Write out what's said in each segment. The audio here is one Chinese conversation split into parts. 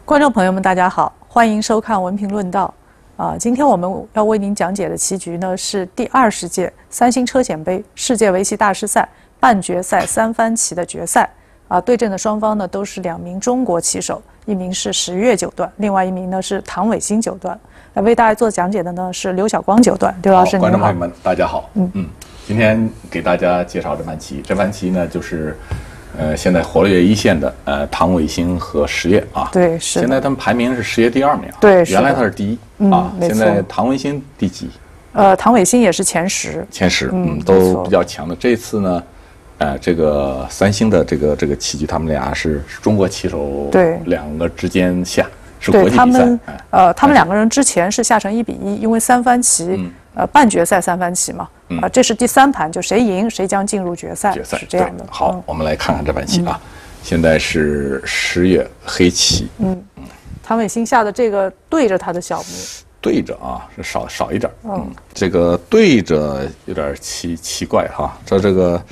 观众朋友们，大家好，欢迎收看文评论道。今天我们要为您讲解的棋局呢是第20届三星车险杯世界围棋大师赛半决赛三番棋的决赛。对阵的双方呢都是2名中国棋手，一名是石跃九段，另外一名呢是唐伟新九段。来为大家做讲解的呢是刘晓光九段。刘老师，您好。 观众朋友们，大家好。今天给大家介绍这盘棋，这盘棋呢就是。现在活跃一线的唐伟新和石跃啊， 对，是。 现在他们排名是石跃第2名， 对， 原来他是第1啊，现在唐伟新第几？ 唐伟新也是前10， 都比较强的。这次呢，这个三星的这个棋局，他们俩是中国棋手2个之间下，是国际比赛。 他们2个人之前是下成1比1，因为三番棋，半决赛三番棋嘛。这是第3盘，就谁赢谁将进入决赛，是这样的。 好，我们来看看这盘棋啊。现在是石跃黑棋。 唐伟新下的这个对着他的小目， 对着啊是少一点。这个对着有点奇怪哈。这个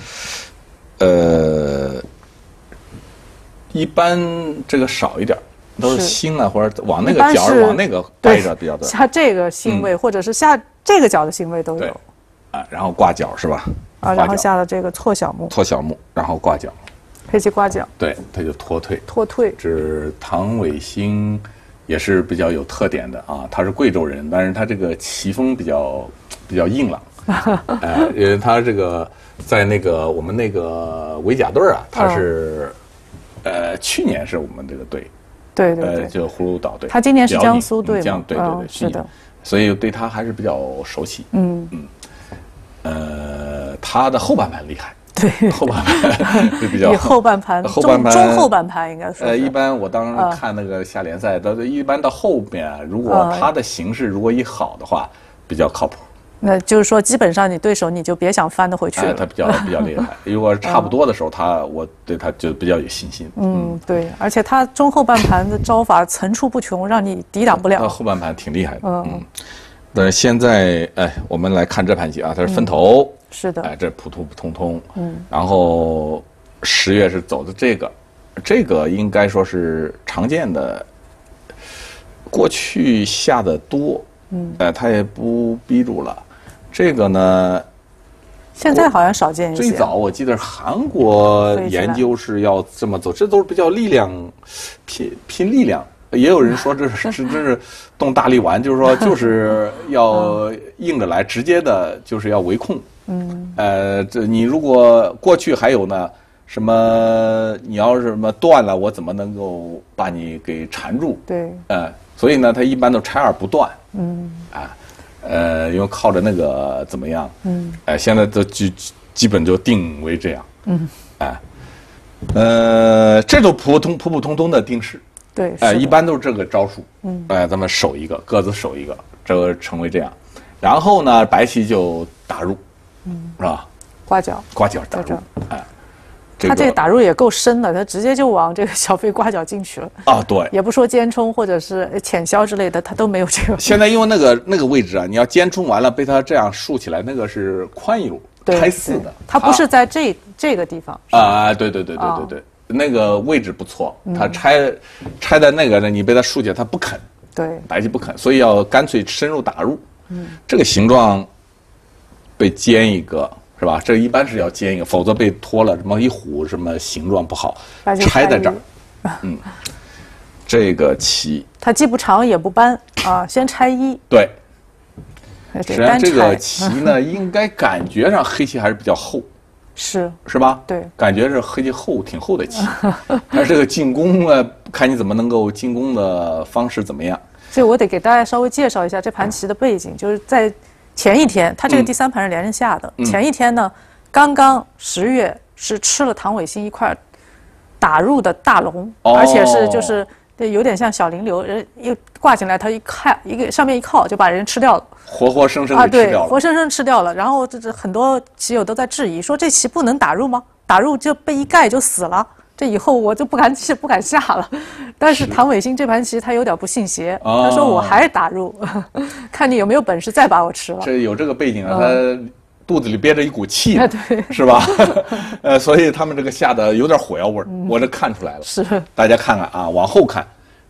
一般这个少一点，都是星啊或者往那个角往那个掰着比较多。 下这个星位或者是下这个角的星位都有。 然后挂角是吧？ 然后下了这个错小目， 然后挂角， 黑棋挂角， 对，他就脱退。这唐伟新也是比较有特点的啊，他是贵州人，但是他这个棋风比较硬朗，因为他这个在我们那个围甲队啊，他是去年是我们这个队， 对， 就葫芦岛队， 他今年是江苏队嘛， 对， 是的， 所以对他还是比较熟悉，他的后半盘厉害， 对， 后半盘就比较后半盘，中后半盘应该说。 一般我当时看那个下联赛，一般到后边，如果他的形势如果一好的话，比较靠谱。 那就是说，基本上你对手你就别想翻得回去了。 他比较厉害。如果差不多的时候，我对他就比较有信心。 对，而且他中后半盘的招法层出不穷，让你抵挡不了。 他后半盘挺厉害的。但是现在，我们来看这盘棋啊，它是分头， 是的， 这普通，然后石跃是走的这个应该说是常见的，过去下的多，他也不逼住了，这个呢， 现在好像少见一些。 最早我记得韩国研究是要这么走，这都是比较力量拼力量。也有人说这是动大力丸，就是说就是要硬着来，直接的就是要围控。这你如果过去还有呢，什么你要是什么断了，我怎么能够把你给缠住？ 对， 所以呢，他一般都拆而不断。因为靠着那个怎么样？现在都基本就定为这样。这都普普通通的定式。 对， 一般都是这个招数，咱们守一个，各自守一个，这个成为这样，然后呢，白棋就打入，是吧？ 挂角打入， 他这个打入也够深的，他直接就往这个小飞挂角进去了啊，对， 也不说尖冲或者是浅削之类的，他都没有这个。 现在因为那个位置啊，你要尖冲完了被他这样竖起来，那个是宽一路开4的， 他不是在这个地方对。那个位置不错，他拆在那个呢，你被他竖起来，他不肯， 对， 白棋不肯，所以要干脆深入打入。这个形状被尖一个是吧？这一般是要尖一个，否则被拖了，什么一虎什么形状不好，拆在这儿。这个棋它既不长也不搬啊，先拆1。 对，实际上这个棋呢，应该感觉上黑棋还是比较厚。是吧？ 对， 感觉是黑棋挺厚的棋，但是这个进攻看你怎么能够进攻的方式怎么样。 所以我得给大家稍微介绍一下这盘棋的背景，就是在前一天，他这个第3盘是连着下的。前一天呢，刚刚石跃是吃了唐伟新一块打入的大龙，而且是就是有点像小灵流，人一挂进来，他一看一个上面一靠就把人吃掉了。 活生生给吃掉了， 活生生吃掉了。然后这很多棋友都在质疑，说这棋不能打入吗？打入就被一盖就死了，这以后我就不敢下了。但是唐伟新这盘棋他有点不信邪，他说我还是打入，看你有没有本事再把我吃了。 这有这个背景啊，他肚子里憋着一股气，是吧？所以他们这个下的有点火药味儿，我这看出来了。 是， 大家看看啊，往后看。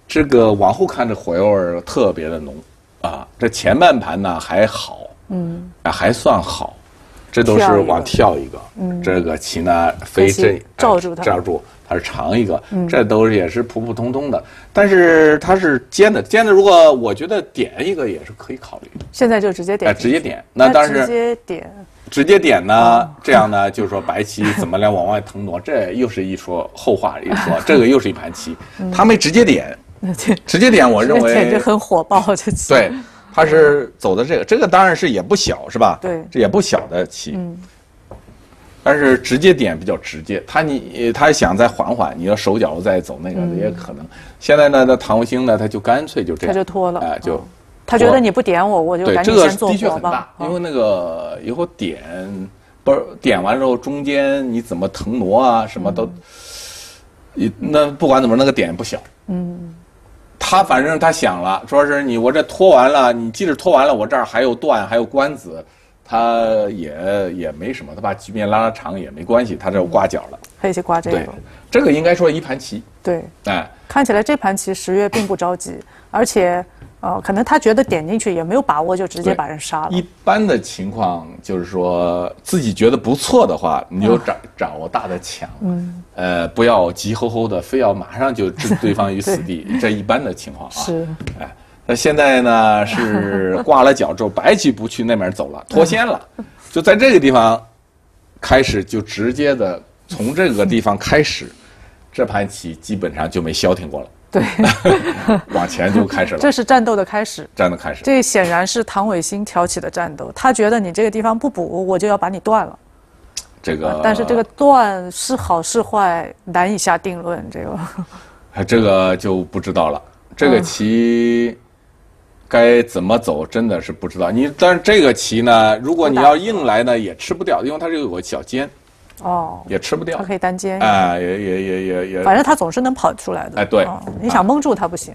这个往后看，这火药味特别的浓啊。这前半盘呢还好，还算好，这都是往跳一个，这个棋呢飞这罩住它， 罩住它是长一个，这都也是普普通通的。但是它是尖的，尖的如果我觉得点一个也是可以考虑。 现在就直接点， 直接点。那当然是直接点呢，这样呢就是说白棋怎么来往外腾挪，这又是一说后话一说，这个又是一盘棋，他没直接点。直接点，我认为简直很火爆这棋。 对，他是走的这个当然是也不小，是吧？ 对， 这也不小的棋。但是直接点比较直接，他想再缓缓，你要手脚再走那个也可能。现在呢，唐卫星呢，他就干脆就这样， 他就拖了， 就他觉得你不点我，我就赶紧先做火吧。 因为那个以后点不是点完之后中间你怎么腾挪啊，什么都，那不管怎么那个点不小。他反正他想了，说是我这拖完了，你即使拖完了，我这儿还有段，还有官子，他也没什么，他把局面拉长也没关系，他这挂角了。 黑棋挂这个， 对，这个应该说一盘棋。 对，看起来这盘棋石月并不着急，而且可能他觉得点进去也没有把握，就直接把人杀了。 一般的情况就是说自己觉得不错的话，你就掌握大的抢，不要急吼吼的，非要马上就置对方于死地，这一般的情况啊。 是， 那现在呢是挂了角之后，白棋不去那边走了，脱先了，就在这个地方开始就直接的从这个地方开始，这盘棋基本上就没消停过了。 对， 往前就开始了。 这是战斗的开始。 战斗开始。 这显然是唐伟星挑起的战斗，他觉得你这个地方不补，我就要把你断了。 这个， 但是这个断是好是坏难以下定论。 这个就不知道了。这个棋该怎么走，真的是不知道。但是这个棋呢，如果你要硬来呢，也吃不掉，因为它这个有个小尖。也吃不掉， 它可以单尖， 也， 反正它总是能跑出来的。 对， 你想蒙住它不行。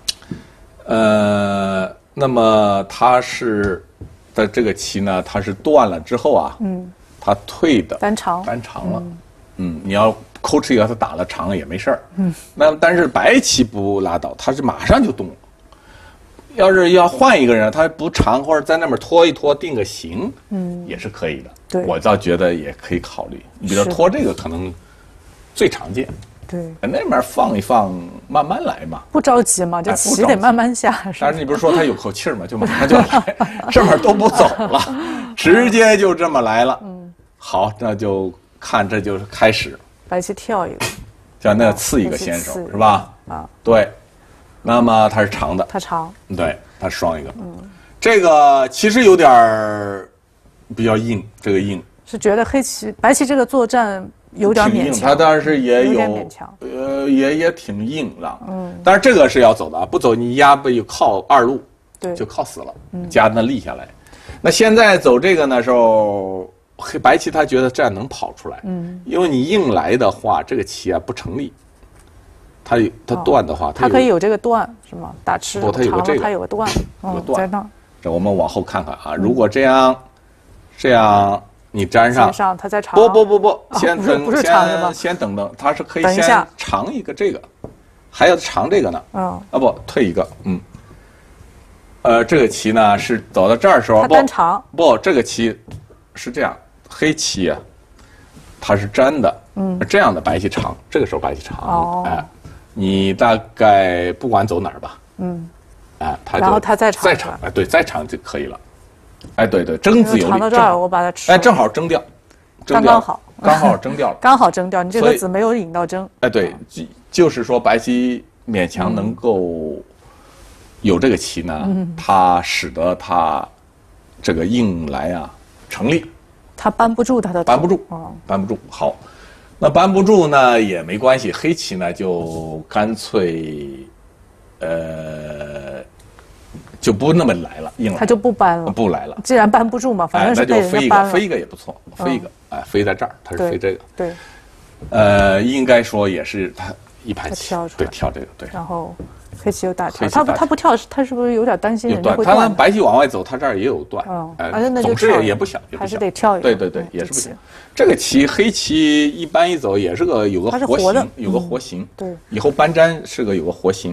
那么它是的这个棋呢，它是断了之后啊，它退的单长了，你要抠吃一个，它打了长了也没事儿，那但是白棋不拉倒，它是马上就动了。要是要换一个人，他不长或者在那边拖一拖定个形，也是可以的。 对， 我倒觉得也可以考虑。你比如说拖这个可能最常见。 对， 那边放一放，慢慢来嘛。 不着急嘛，这棋得慢慢下。 但是你不是说他有口气嘛，就马上就来，这边都不走了，直接就这么来了。好，那就看这就是开始。 白棋跳一个， 像那刺一个先手是吧？对。那么它是长的， 它长， 对，它双一个，这个其实有点比较硬，这个硬是觉得白棋这个作战有点勉强， 它当然是也有点勉强， 也挺硬朗，但是这个是要走的啊，不走你压被靠二路， 对， 就靠死了，加那立下来。那现在走这个的时候，白棋他觉得这样能跑出来，因为你硬来的话，这个棋啊不成立。它断的话， 它可以有这个断是吗？打吃不，它有个这个， 它有个断， 有个断在那。 这我们往后看看啊，如果这样你粘上， 它再长。 不，先等， 不是长是吧？ 先等，它是可以先长一个这个，还要长这个呢。不，退一个，这个棋呢是走到这儿的时候， 它单长。 不，这个棋是这样，黑棋啊，它是粘的，这样的白棋长，这个时候白棋长，你大概不管走哪儿吧， 然后它再长，对，再长就可以了，对，争子有力， 长到这儿我把它吃， 正好争掉， 刚好争掉了， 刚好争掉，你这个子没有引到争， 对，就是说白棋勉强能够有这个棋呢，它使得它这个硬来啊成立， 它扳不住它的， 扳不住，好。那扳不住呢也没关系，黑棋呢就干脆，就不那么来了，硬来， 他就不扳了， 不来了。 既然扳不住嘛，反正是被人家扳了。 飞一个也不错，飞一个，飞在这儿，他是飞这个。 对。 应该说也是他一盘棋，对，跳这个，对。 然后黑棋又大跳，他不跳，他是不是有点担心人家会断？他白棋往外走，他这儿也有断，总之也不小， 还是得跳一个。 对，也是不行。这个棋黑棋一般一走也是有个活形，有个活形。 对， 以后搬粘是有个活形，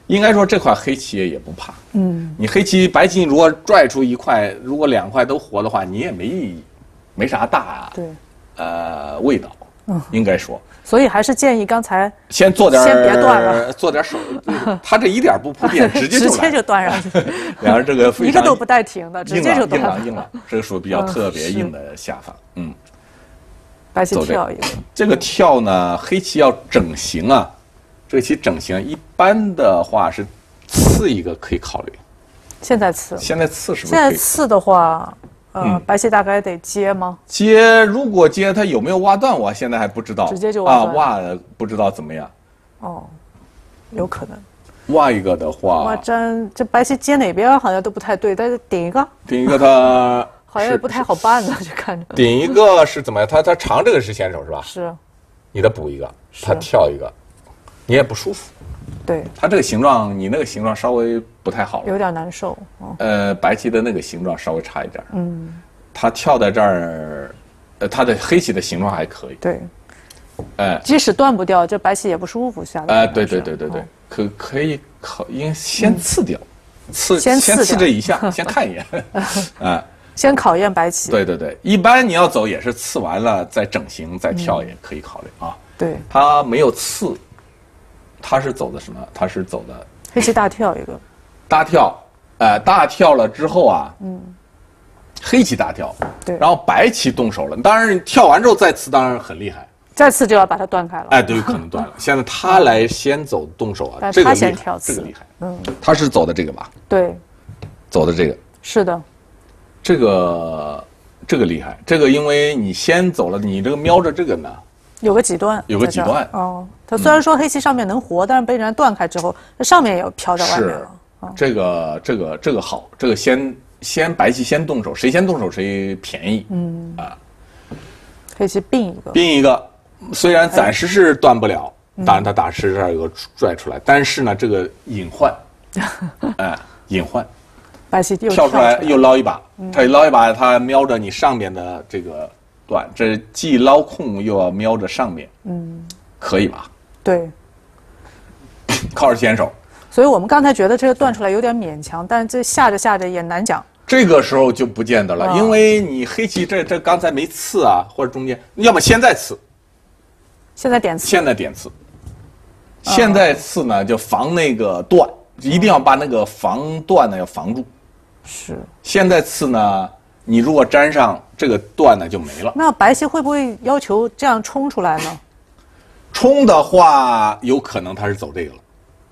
应该说这块黑棋也不怕。你黑棋白棋如果拽出一块，如果2块都活的话，你也没啥大味道。应该说。 所以还是建议刚才先别断了， 做点手，他这一点不铺垫，直接就断上去。 然后这个一个都不带停的，直接就断了。 硬了，这个属于比较特别硬的下法。 白棋跳一个。 这个跳呢，黑棋要整形啊，这个棋整形一般的话是刺一个可以考虑。 现在刺是不是？ 现在刺的话。白棋大概得接吗？ 如果接它有没有挖断，我现在还不知道。 直接就挖断挖不知道怎么样。 有可能。 挖一个的话， 挖粘这白棋接哪边好像都不太对，但是顶一个它好像也不太好办呢，就看着。 顶一个是怎么样？它长这个是先手是吧？ 是。 你得补一个，它跳一个，你也不舒服。 对， 它这个形状，你那个形状稍微不太好了， 有点难受。 白棋的那个形状稍微差一点。它跳在这儿，它的黑棋的形状还可以。 对，即使断不掉，这白棋也不舒服下来。 对，可以应先刺掉，先刺这一下，先看一眼。 先考验白棋。 对，一般你要走也是刺完了再整形再跳也可以考虑啊。 对， 它没有刺。他是走的什么？他是走的黑棋大跳一个， 大跳，大跳了之后啊，黑棋大跳， 对， 然后白棋动手了。当然跳完之后再刺，当然很厉害， 再刺就要把它断开了。 对，有可能断了。现在他来先走动手啊， 这个先跳刺， 这个厉害。他是走的这个吧？ 对， 走的这个是的， 这个厉害。这个因为你先走了，你这个瞄着这个呢。 有个几段，它虽然说黑棋上面能活，但是被人家断开之后，这上面也飘在外面了。 这个好，这个先白棋先动手，谁先动手谁便宜。 黑棋并一个，虽然暂时是断不了，当然他打是这儿有个拽出来，但是呢这个隐患，隐患， 白棋跳出来又捞一把，他捞一把，他瞄着你上面的这个。这既捞空又要瞄着上面，可以吧？ 对， 靠着先手。 所以我们刚才觉得这个断出来有点勉强，但这下着也难讲。 这个时候就不见得了，因为你黑棋这刚才没刺啊，或者中间，要么现在刺， 现在点刺， 现在刺呢就防那个断，一定要把那个防断呢要防住。 是。 现在刺呢？你如果粘上这个断呢就没了。 那白棋会不会要求这样冲出来呢？ 冲的话，有可能他是走这个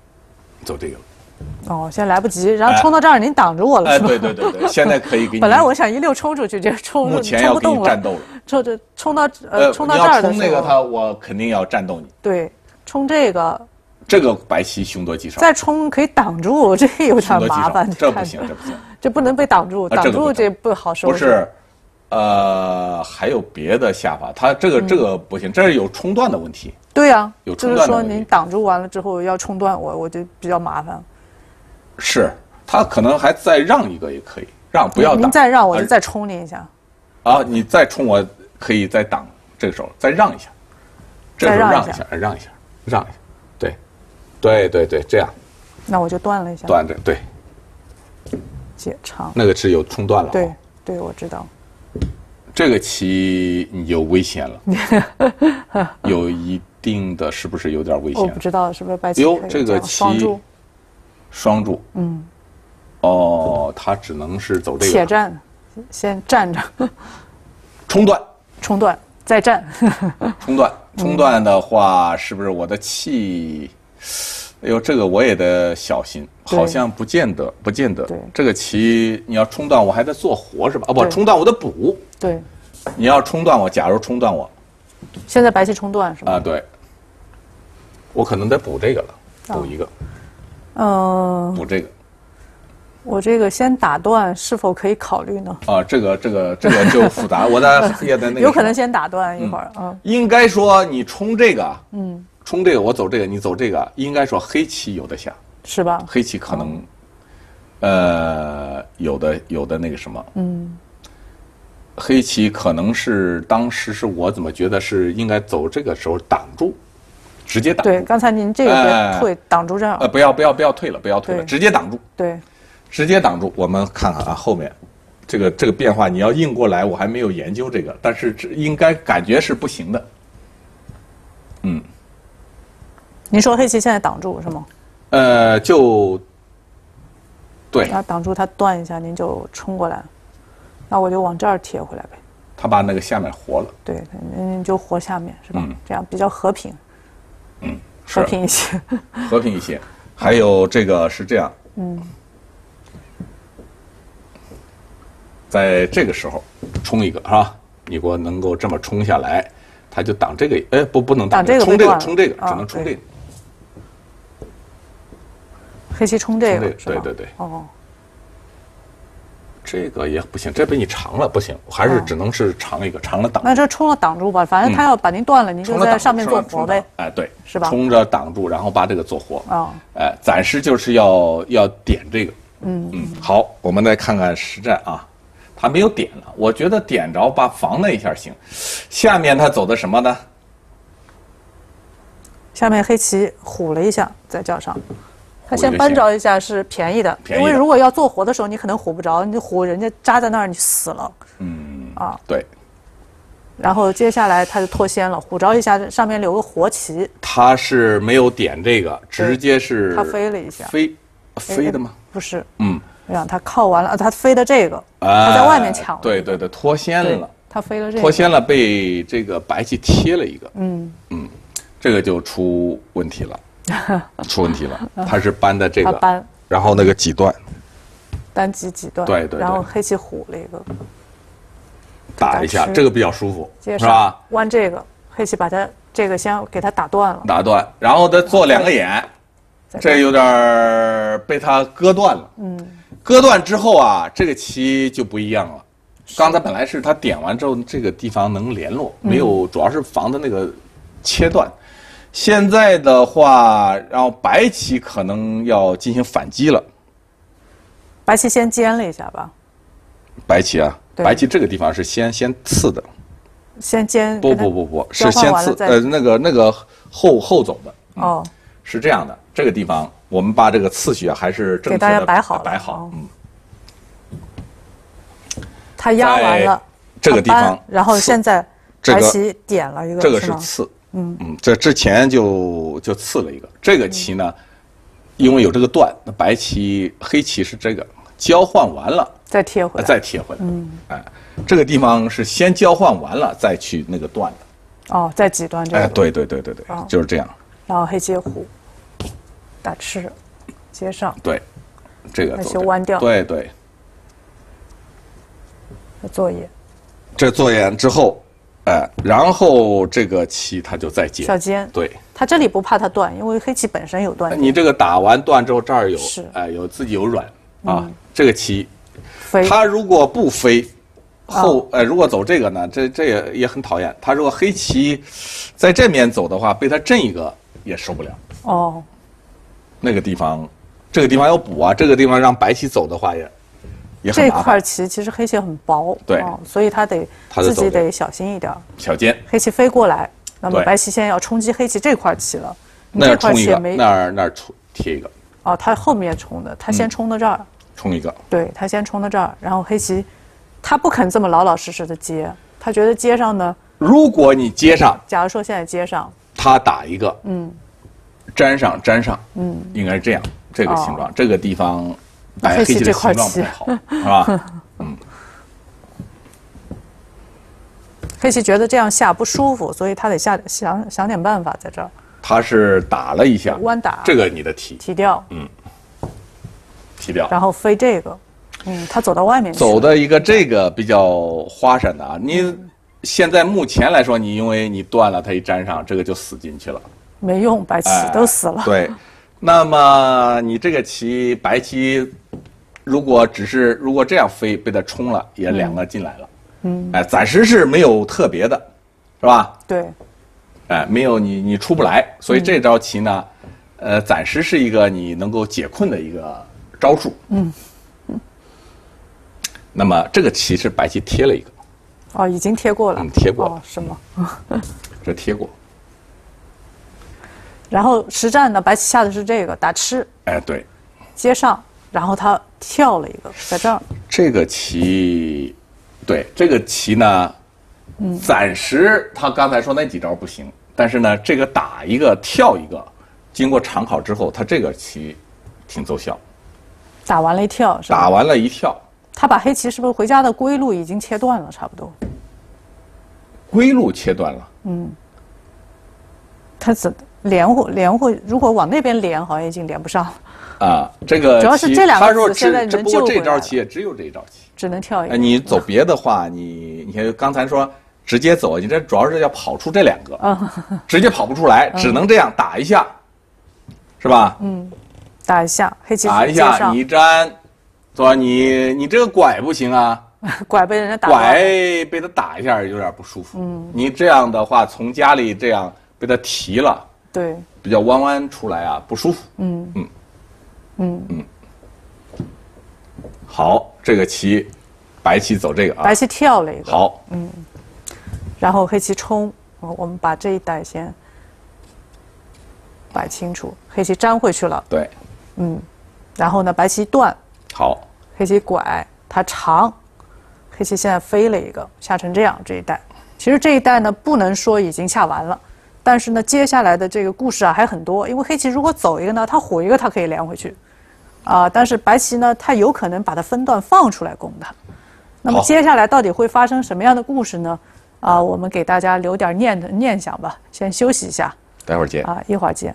了。 现在来不及，然后冲到这儿您挡着我了，是吧？ 对，现在可以给你。 本来我想一溜冲出去，这冲目前要跟你战斗了。 冲到这儿的时候，你要冲那个我肯定要战斗你。 对，冲这个白棋凶多吉少。 再冲可以挡住，这有点麻烦。 这不行。 这不能被挡住，挡住这不好收拾。 不是，还有别的下法，它这个不行，这是有冲断的问题。 对呀， 有冲断的问题。 就是说您挡住完了之后要冲断我就比较麻烦。 是，他可能还再让一个也可以，不要挡。 您再让我就再冲您一下。 你再冲我可以再挡，这个时候再让一下，让一下，对，这样。 那我就断了一下。 断着，对。 解长那个是有冲断了。 对，我知道。 这个棋你就危险了，有一定的，是不是有点危险？ 我不知道是不是白棋。 这个棋双住。他只能是走这个。 且战，先站着。 冲断，再战。 冲断的话，是不是我的气？这个我也得小心，好像不见得。 对， 这个棋你要冲断，我还得做活是吧？不，冲断我得补。 对， 你要冲断我，假如冲断我， 现在白棋冲断是吧？ 对，我可能得补这个了，补一个。补这个。 我这个先打断是否可以考虑呢？ 这个就复杂，我也在那个。 有可能先打断一会儿啊。 应该说你冲这个，冲这个，我走这个，你走这个，应该说黑棋有的下， 是吧？ 黑棋可能，有的那个什么，黑棋可能是当时是我怎么觉得是应该走这个时候挡住， 直接挡。 对，刚才您这个别退，挡住这儿。 不要退了，不要退了，直接挡住。 对， 直接挡住。我们看看啊，后面这个变化，你要硬过来，我还没有研究这个，但是应该感觉是不行的。嗯。 您说黑棋现在挡住是吗？ 就对。 要挡住它断一下，您就冲过来，那我就往这儿贴回来呗。 他把那个下面活了。 对，您就活下面是吧？这样比较和平。和平一些。 和平一些。还有这个是这样。在这个时候冲一个是吧？你给我能够这么冲下来，他就挡这个。不能挡这个，冲这个，只能冲这个。 黑棋冲这个， 对。哦，这个也不行，这被你长了不行，还是只能是长一个，长了挡。 那这冲了挡住吧，反正他要把您断了，您就在上面做活呗。 对， 是吧？ 冲着挡住，然后把这个做活。暂时就是要点这个。好，我们再看看实战啊，他没有点了，我觉得点着把防那一下行。下面他走的什么呢？ 下面黑棋虎了一下，在角上。他先扳着一下是便宜的，因为如果要做活的时候，你可能虎不着，你虎人家扎在那儿，你死了。对。然后接下来他就脱先了，虎着一下，上面留个活棋。他是没有点这个，直接是他飞了一下。 飞的吗？ 不是。让他靠完了，他飞的这个，他在外面抢了。 对，脱先了。 他飞了这个。 脱先了，被这个白棋贴了一个。这个就出问题了。他是扳的这个，然后那个几段， 单击段， 对， 然后黑棋虎了一个， 打一下，这个比较舒服，是吧？ 弯这个，黑棋把它这个先给它打断了， 然后再做2个眼，这有点被他割断了。割断之后啊，这个棋就不一样了。刚才本来是他点完之后，这个地方能联络，没有，主要是防的那个切断。现在的话，然后白棋可能要进行反击了。 白棋先尖了一下吧。 白棋啊，白棋这个地方是先刺的。 先尖？ 不，是先刺。那个后走的。是这样的。这个地方我们把这个次序啊，还是正确的给大家摆好。他压完了这个地方， 然后现在白棋点了一个， 这个是刺。这之前就刺了一个。这个棋呢，因为有这个断，那黑棋是这个交换完了再贴回来。这个地方是先交换完了再去那个断的。 再几段这个。 对，就是这样。 然后黑棋虎打吃，接上。 对，这个就弯掉。 对。 作业。 这作业之后。然后这个棋它就再接小尖， 对， 它这里不怕它断，因为黑棋本身有断点。 你这个打完断之后，这儿有自己有软啊。这个棋，它如果不飞，如果走这个呢，这也很讨厌。它如果黑棋在这面走的话，被它震一个也受不了。那个地方，这个地方要补啊，这个地方让白棋走的话也这块棋其实黑棋很薄， 对， 所以他自己得小心一点。 小尖， 黑棋飞过来，那么白棋现在要冲击黑棋这块棋了。 那冲一个，那儿贴一个。 他后面冲的，他先冲到这儿。 冲一个。 对，他先冲到这儿，然后黑棋，他不肯这么老老实实的接，他觉得接上呢。 如果你接上， 假如说现在接上， 他打一个，粘上，应该是这样，这个形状，这个地方。 黑棋这块棋好，是吧？ 黑棋觉得这样下不舒服，所以他得想点办法在这儿。 他是打了一下， 弯打， 这个你的提掉， 提掉， 然后飞这个，他走到外面去， 走的一个这个比较花闪的啊。你现在目前来说，你因为你断了，它一粘上，这个就死进去了， 没用，白棋都死了。 对。那么你这个棋，白棋如果这样飞，被它冲了，也2个进来了。暂时是没有特别的，是吧？ 对。 没有你出不来，所以这招棋呢，暂时是一个你能够解困的一个招数。那么这个棋是白棋贴了一个。 已经贴过了。 贴过了。 是吗？ 这贴过。 然后实战呢，白棋下的是这个打吃， 哎，对， 接上，然后他跳了一个在这儿。 这个棋，对这个棋呢，暂时他刚才说那几招不行，但是呢，这个打一个跳一个，经过长考之后，他这个棋挺奏效。 打完了一跳是吧？ 打完了一跳， 他把黑棋是不是回家的归路已经切断了，差不多？ 归路切断了。 他怎连会？如果往那边连，好像已经连不上了。 啊，这个主要是这两个子现在只不过这招棋也只有这一招棋， 只能跳一个。 你走别的话，你看刚才说直接走，你这主要是要跑出这两个，直接跑不出来，只能这样打一下，是吧？ 打一下，黑棋打一下，你一粘，是吧？你这个拐不行啊， 拐被人家打， 拐被他打一下有点不舒服。你这样的话，从家里这样被他提了， 对， 比较弯弯出来啊，不舒服。好，这个棋，白棋走这个啊， 白棋跳了一个， 好， 然后黑棋冲，我们把这一带先摆清楚，黑棋粘回去了， 对， 然后呢，白棋断， 好， 黑棋拐，它长，黑棋现在飞了一个，下成这样这一带。其实这一带呢，不能说已经下完了，但是呢，接下来的这个故事啊还很多。因为黑棋如果走一个呢，它虎一个它可以连回去，但是白棋呢，它有可能把它分段放出来攻它。那么接下来到底会发生什么样的故事呢？我们给大家留点念想吧，先休息一下， 待会儿见一会儿见。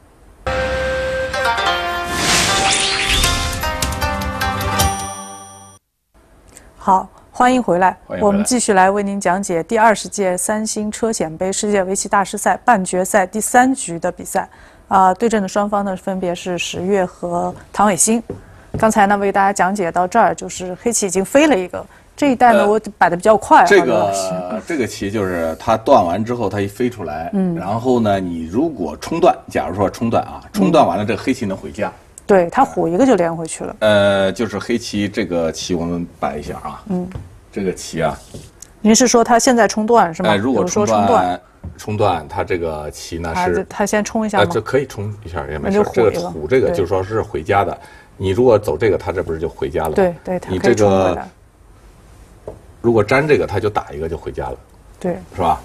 好，欢迎回来。我们继续来为您讲解第20届三星车险杯世界围棋大师赛半决赛第3局的比赛。对阵的双方呢分别是石越和唐伟新。刚才呢为大家讲解到这儿，就是黑棋已经飞了一个。这一带呢，我摆的比较快。 这个棋就是它断完之后，它一飞出来，然后呢，你如果冲断，假如说冲断啊，冲断完了，这个黑棋能回家。 对，它虎一个就连回去了。 就是黑棋这个棋，我们摆一下啊。这个棋啊， 您是说它现在冲断是吗？ 如果冲断，它这个棋呢是它先冲一下吗？ 这可以冲一下也没事。这个虎这个就说是回家的，你如果走这个，它这不是就回家了？ 对对，它你这个如果粘这个，它就打一个就回家了。 对， 是吧？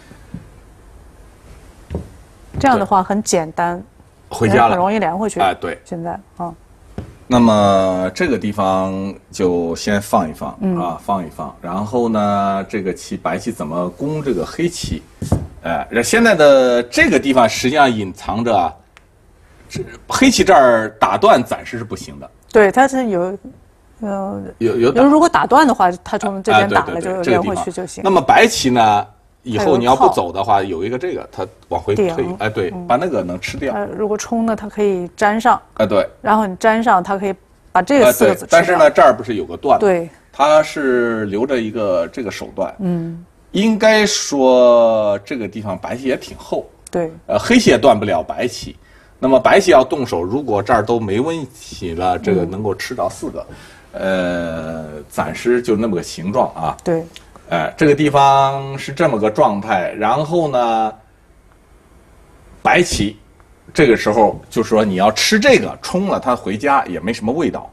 这样的话很简单， 回家了， 很容易连回去。 对， 现在那么这个地方就先放一放放一放，然后呢，这个棋白棋怎么攻这个黑棋？现在的这个地方实际上隐藏着黑棋这儿打断暂时是不行的。 对，它是有如果打断的话，它从这边打了就连回去就行。 那么白棋呢？以后你要不走的话，有一个这个，它往回退，对，把那个能吃掉。 如果冲呢，它可以粘上， 对。 然后你粘上，它可以把这个4个子吃掉。 但是呢，这儿不是有个断？ 对， 它是留着一个这个手段。应该说这个地方白棋也挺厚。 对。 黑棋也断不了白棋，那么白棋要动手，如果这儿都没问题了，这个能够吃到4个，暂时就那么个形状啊。 对。 这个地方是这么个状态，然后呢，白棋这个时候就说你要吃这个冲了，它回家也没什么味道。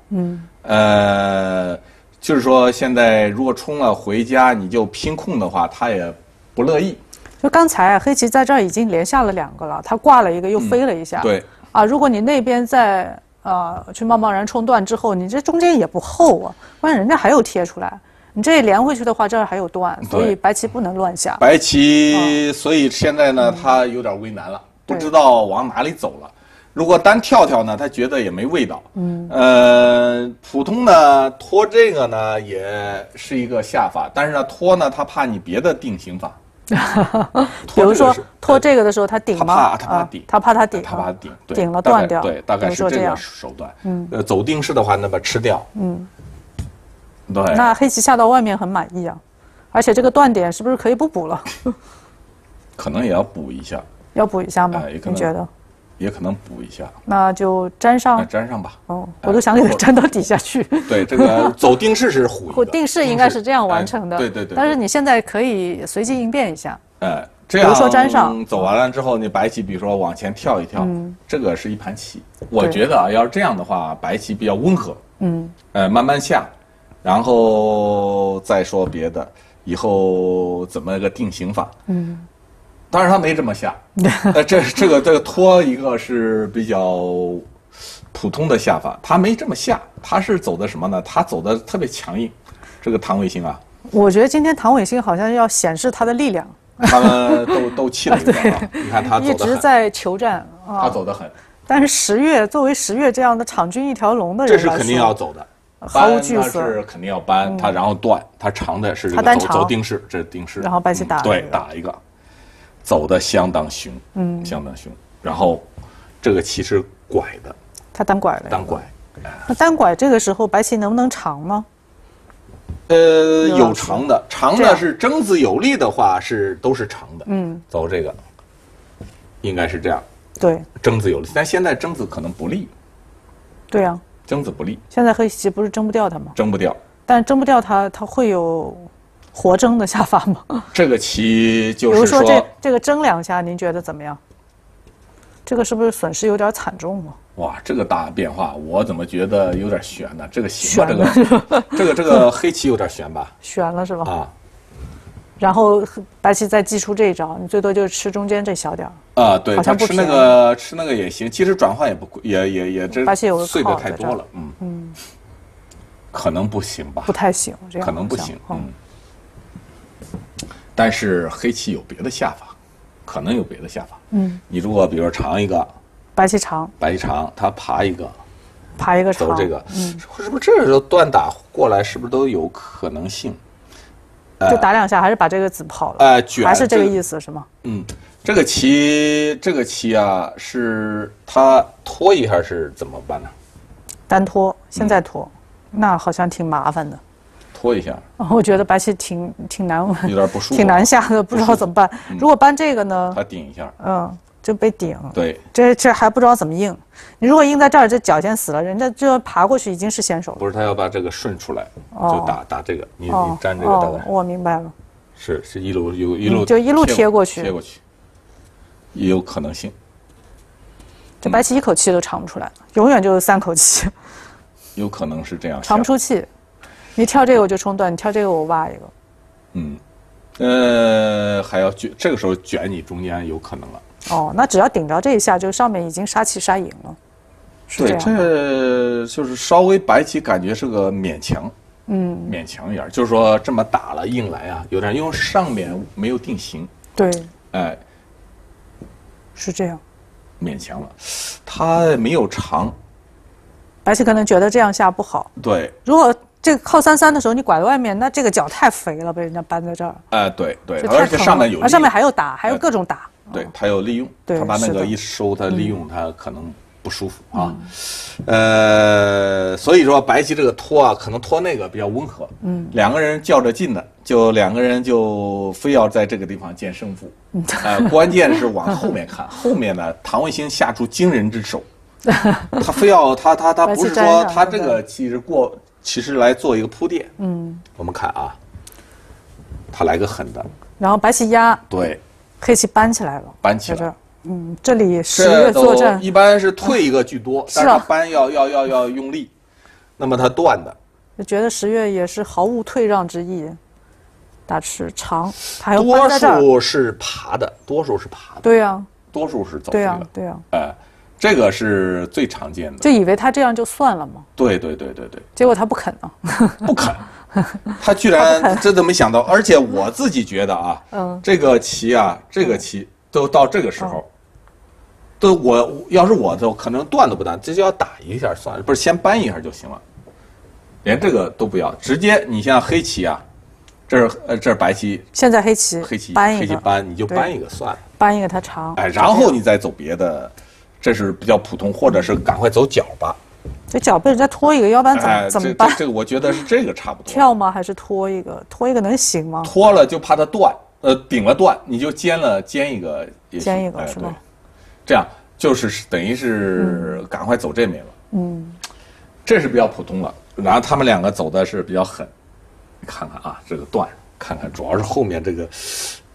就是说现在如果冲了回家，你就拼空的话，他也不乐意。 就刚才黑棋在这儿已经连下了2个了，他挂了一个又飞了一下。 对。 如果你那边再去贸然冲断之后，你这中间也不厚啊，关键人家还有贴出来。你这连回去的话，这儿还有断，所以白棋不能乱下。 白棋，所以现在呢，他有点为难了，不知道往哪里走了。如果单跳跳呢，他觉得也没味道。普通的拖这个呢，也是一个下法，但是呢，拖呢，他怕你别的定型法。 比如说拖这个的时候，他顶吗？ 他怕顶， 他怕他顶， 他怕顶， 顶了断掉。 对，大概是这个手段。走定式的话，那么吃掉。对， 那黑棋下到外面很满意啊，而且这个断点是不是可以不补了？ 可能也要补一下。 要补一下吗？你觉得？ 也可能补一下。 那就粘上。 粘上吧。 我都想给它粘到底下去。 对，这个走定式是虎。 定式应该是这样完成的。 对。 但是你现在可以随机应变一下。 这样比如说粘上走完了之后，你白棋比如说往前跳一跳，这个是一盘棋。我觉得啊，要是这样的话，白棋比较温和，慢慢下，然后再说别的，以后怎么个定型法，当然他没这么下，这个拖一个是比较普通的下法，他没这么下，他是走的什么呢？他走的特别强硬，这个唐伟星啊， 我觉得今天唐伟星好像要显示他的力量， 他们斗气了一个啊，你看他走一得很， 直在求战他走得很， 但是十月作为十月这样的场均一条龙的人来说， 这是肯定要走的。 毫无惧色， 是肯定要搬，他然后断，他长的是这个走定式，这是定式， 然后白棋打对，打一个，走的相当凶，相当凶。然后这个棋是拐的， 他单拐了， 单拐。 那单拐这个时候白棋能不能长呢？ 有长的，长的是争子有力的话都是长的，走这个，应该是这样， 对， 争子有力，但现在争子可能不利， 对啊。 争子不利， 现在黑棋不是争不掉它吗？ 争不掉， 但争不掉它，它会有活争的下法吗？ 这个棋就是比如说这个争2下，您觉得怎么样？这个是不是损失有点惨重啊？ 哇，这个大变化，我怎么觉得有点悬呢？这个行吗？这个黑棋有点悬吧？ 悬了是吧？ 啊。 然后白棋再祭出这一招，你最多就是吃中间这小点儿。 啊，对，他吃那个也行，其实转换也不也这白棋有个碎的太多了，可能不行吧？ 不太行，这样可能不行，但是黑棋有别的下法，可能有别的下法，你如果比如说长一个， 白棋长， 他爬一个长， 走这个，是不是这时候断打过来，是不是都有可能性？ 就打2下，还是把这个子跑了？还是这个意思是吗？ 这个棋啊，是他拖一下是怎么办呢？ 单拖，现在拖，那好像挺麻烦的。 拖一下， 我觉得白棋挺难， 有点不舒服， 挺难下的，不知道怎么办。如果搬这个呢？ 他顶一下， 就被顶。 对， 这还不知道怎么应。你如果应在这儿，这脚先死了，人家就要爬过去，已经是先手了。 不是，他要把这个顺出来，就打这个，你粘这个大概。 我明白了。 是一路就一路贴过去， 也有可能性。 这白棋一口气都长不出来，永远就是3口气。 有可能是这样， 长不出气。你跳这个我就冲断，你跳这个我挖一个。还要卷，这个时候卷你中间有可能了。 那只要顶着这一下，就上面已经杀气杀赢了。 对，这就是稍微白棋感觉是个勉强，勉强一点，就是说这么打了硬来啊，有点因为上面没有定型。 对，是这样， 勉强了，他没有长。 白棋可能觉得这样下不好。 对， 如果这个靠3-3的时候，你拐外面，那这个脚太肥了，被人家搬在这儿。 对，而且上面有， 上面还有打，还有各种打。 对，他有利用，他把那个一收，他利用他可能不舒服啊。所以说白棋这个拖啊，可能拖那个比较温和。两个人较着劲的，两个人就非要在这个地方见胜负。关键是往后面看，后面呢，唐卫星下出惊人之手。他非要他不是说他这个其实来做一个铺垫。我们看啊，他来个狠的， 然后白棋压， 对， 黑棋搬起来了， 搬起来。 这里10月作战一般是退一个居多，但是他搬要用力，那么他断的。 就觉得10月也是毫无退让之意，打吃长，他还要搬在这儿。 多数是爬的。 对呀， 多数是走这个。 对呀。 这个是最常见的， 就以为他这样就算了嘛。 对， 结果他不肯啊， 不肯，他居然真的没想到，而且我自己觉得啊，这个棋都到这个时候，要是我就可能断都不断，这就要打一下算了，不是先搬一下就行了，连这个都不要，直接你像黑棋啊，这是白棋， 现在黑棋搬一个， 你就搬一个算了， 搬一个它长， 然后你再走别的。这是比较普通，或者是赶快走脚吧。 这脚被人家拖一个，要不然怎么办？ 这个我觉得是这个差不多。 跳吗？还是拖一个？拖一个能行吗？ 拖了就怕它断，顶了断，你就尖一个也行。 尖一个是吗？ 这样就是等于是赶快走这面了。这是比较普通了。然后他们两个走的是比较狠。你看看啊，这个断，看看主要是后面这个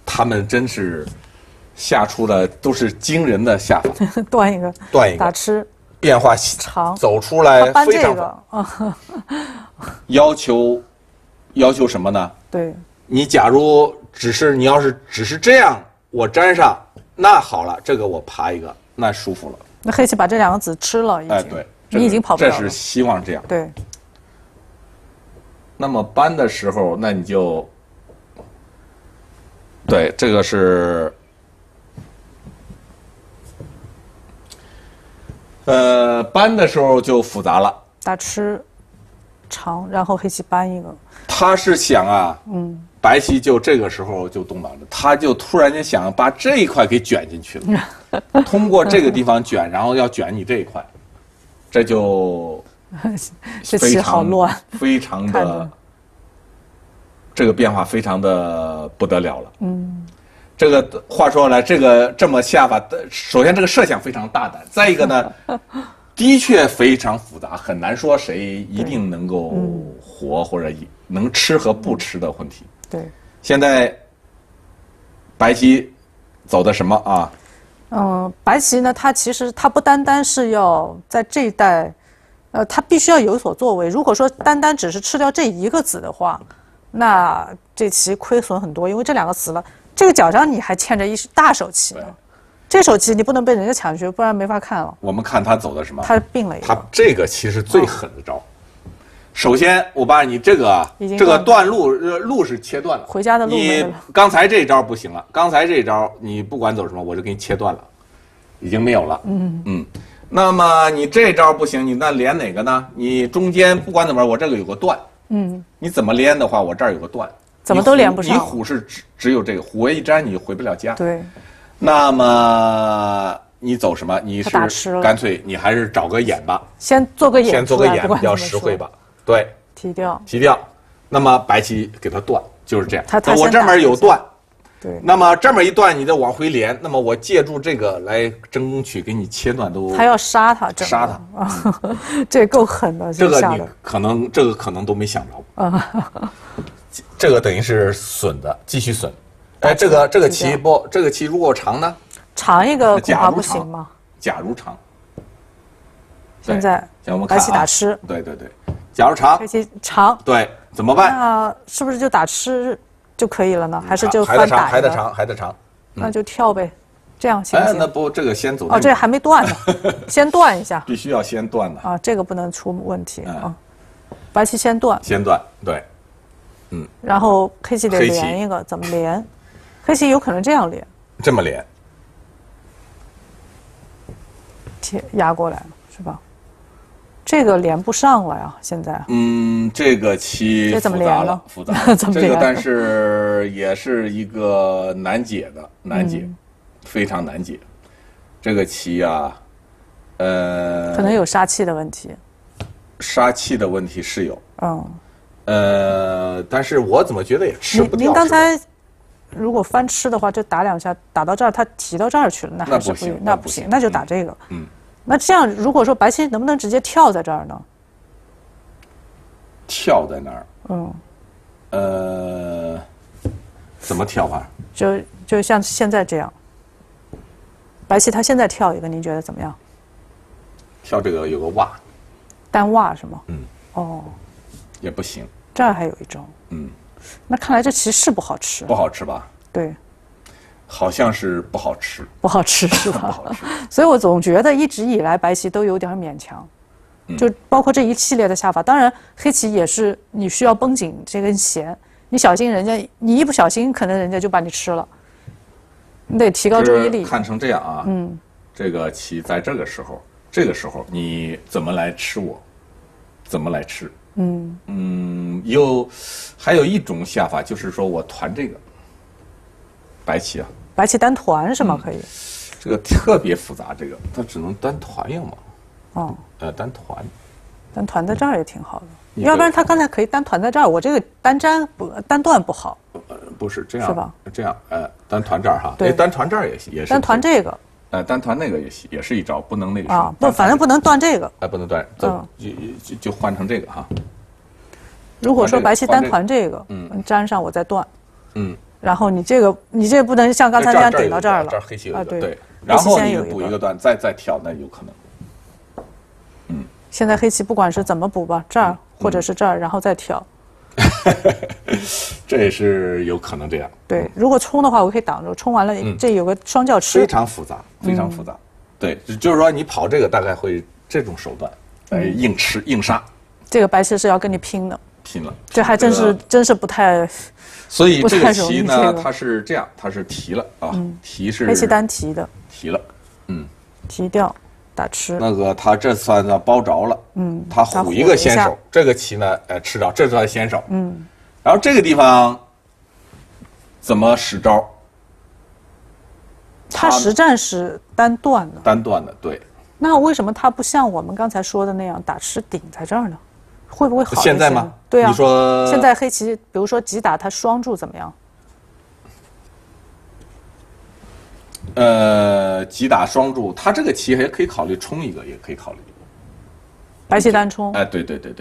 他们真是下出了都是惊人的下法。 断一个， 断一个， 打吃， 变化长， 走出来搬非常这个， 要求什么呢？ 对， 你假如你要是只是这样，我粘上，那好了，这个我爬一个，那舒服了。 那黑棋把这两个子吃了，已经， 对， 你已经跑不了了。 这是希望这样。 对。 那么搬的时候，那你就，对，这个是，搬的时候就复杂了。 打吃，长，然后黑棋搬一个。 他是想啊，白棋就这个时候就动脑子，他就突然间想把这一块给卷进去了，通过这个地方卷，然后要卷你这一块，这就这棋好乱， 非常的，这个变化非常的不得了了。这个话说来，这个这么下法，首先这个设想非常大胆，再一个呢，的确非常复杂，很难说谁一定能够活或者能吃和不吃的问题。 对， 现在白棋走的什么啊？ 白棋呢，它其实它不单单是要在这一带，它必须要有所作为。如果说单单只是吃掉这一个子的话，那这棋亏损很多，因为这两个子了，这个角上你还欠着一大手棋呢。这手棋你不能被人家抢去，不然没法看了。 我们看他走的什么？ 他并了一个。 他这个其实最狠的招。首先，我把你这个断路是切断了， 回家的路没了。 你刚才这招不行了，刚才这招你不管走什么，我就给你切断了，已经没有了。那么你这招不行，你那连哪个呢？你中间不管怎么着，我这个有个断。你怎么连的话，我这儿有个断， 怎么都连不上。 你虎是只有这个，虎为一粘，你回不了家。 对。 那么你走什么？你是干脆你还是找个眼吧， 先做个眼， 先做个眼比较实惠吧。对， 提掉。 那么白棋给它断，就是这样。 我这面有断， 对。 那么这么一断，你再往回连，那么我借助这个来争取给你切断都。 他要杀他， 杀他， 这够狠的。 这个你可能都没想着。这个等于是损的，继续损。这个棋不，这个棋如果长呢？ 长一个恐怕不行吗？ 假如长。 现在白棋打吃。 对，假如长。 白棋长。 对，怎么办？ 那是不是就打吃就可以了呢？还是就翻打？ 还得长。 那就跳呗，这样行不行？ 那不，这个先走。 这还没断呢，先断一下。 必须要先断的啊，这个不能出问题啊。白棋先断。 对。 然后黑棋得连一个，怎么连？黑棋有可能这样连， 这么连， 压过来了是吧？这个连不上了呀，现在。 这个棋这怎么连呢？ 复杂了，这个但是也是一个难解，非常难解。这个棋啊， 可能有杀气的问题。 杀气的问题是有。但是我怎么觉得也吃不掉。 您刚才如果翻吃的话，就打两下，打到这儿，它提到这儿去了，那还是不行，那不行，那就打这个。那这样，如果说白棋能不能直接跳在这儿呢？ 跳在那儿？怎么跳法？ 就像现在这样。白棋它现在跳一个，您觉得怎么样？ 跳这个有个挖， 单挖是吗？ 也不行。 这儿还有一招。那看来这棋是不好吃。 不好吃吧？ 对。 好像是不好吃。 不好吃是吧？ 不好吃。 所以我总觉得一直以来白棋都有点勉强，就包括这一系列的下法。当然，黑棋也是你需要绷紧这根弦，你小心人家，你一不小心，可能人家就把你吃了。你得提高注意力。 看成这样啊，这个棋在这个时候你怎么来吃我，怎么来吃？还有一种下法，就是说我团这个白棋啊， 白棋单团是吗？可以。 这个特别复杂，这个它只能单团用嘛。单团。 单团在这儿也挺好的，要不然他刚才可以单团在这儿，我这个单粘单断不好。 不是这样， 是吧？ 这样，单团这儿哈， 对， 单团这儿也是。 单团这个。 单团那个也是一招，不能那个啊，不，反正不能断这个。 不能断，就换成这个哈。 如果说白棋单团这个，粘上我再断， 然后你这不能像刚才那样顶到这儿了， 这儿黑棋有一个， 对。 对，然后你补一个段，再跳，那有可能。 现在黑棋不管是怎么补吧，这儿或者是这儿，然后再跳。 这也是有可能这样。 对，如果冲的话，我可以挡住，冲完了这有个双教吃。 非常复杂，非常复杂。对，就是说你跑这个大概会这种手段来硬吃硬杀。 这个白棋是要跟你拼的。 拼了。 这还真是不太。 所以这个棋呢，它是这样，它是提了啊，提是黑棋单提的。 提了， 提掉。打吃那个他这算呢包着了，他虎一个先手，这个棋呢，吃着，这是他的先手，然后这个地方怎么使招？ 他实战是单断的， 单断的，对。 那为什么他不像我们刚才说的那样打吃顶在这儿呢？会不会好一些？ 现在吗？ 对啊， 你说现在黑棋，比如说急打，他双助怎么样？ 急打双助，他这个棋还可以考虑冲一个，也可以考虑。 白棋单冲。 哎，对。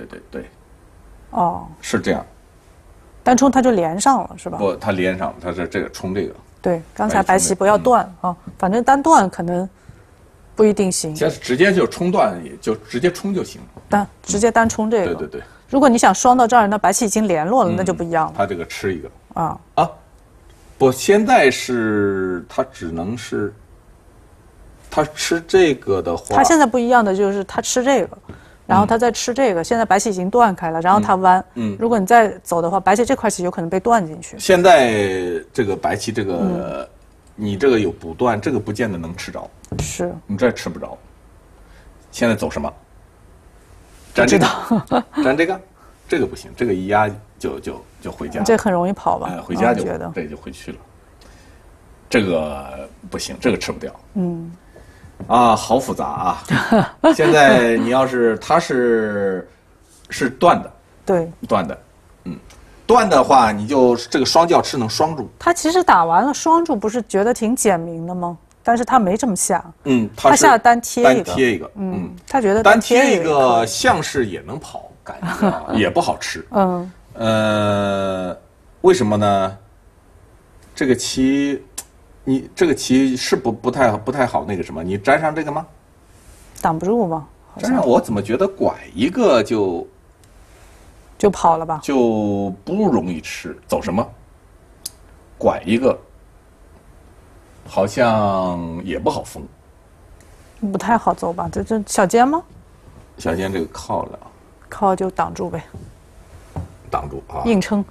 哦， 是这样。 单冲他就连上了，是吧？ 不，他连上了，他是这个冲这个。 对，刚才白棋不要断啊，反正单断可能不一定行。 现在直接就冲断，也就直接冲就行了。 直接单冲这个。 对。 如果你想双到这儿，那白棋已经联络了，那就不一样了。 他这个吃一个。 啊。 不，现在是他只能是，他吃这个的话， 他现在不一样的就是他吃这个，然后他再吃这个。现在白棋已经断开了，然后他弯。如果你再走的话，白棋这块棋有可能被断进去。 现在这个白棋这个，你这个有补断，这个不见得能吃着。 是。 你这吃不着。现在走什么？粘这个。粘这个，这个不行，这个一压就回家， 这很容易跑吧？ 回家觉得这就回去了。这个不行，这个吃不掉。好复杂啊！现在你要是它是断的， 对， 断的，断的话，你就这个双教吃能双助。 他其实打完了双助，不是觉得挺简明的吗？但是他没这么下。 他下单贴一个。 他觉得单贴一个像是也能跑，感觉也不好吃。为什么呢？这个棋，你这个棋是不太好那个什么？你粘上这个吗？ 挡不住吗？ 粘上我怎么觉得拐一个就跑了吧？ 就不容易吃。走什么？拐一个，好像也不好封。 不太好走吧？这小尖吗？ 小尖这个靠了， 靠就挡住呗。 挡住啊！ 硬撑，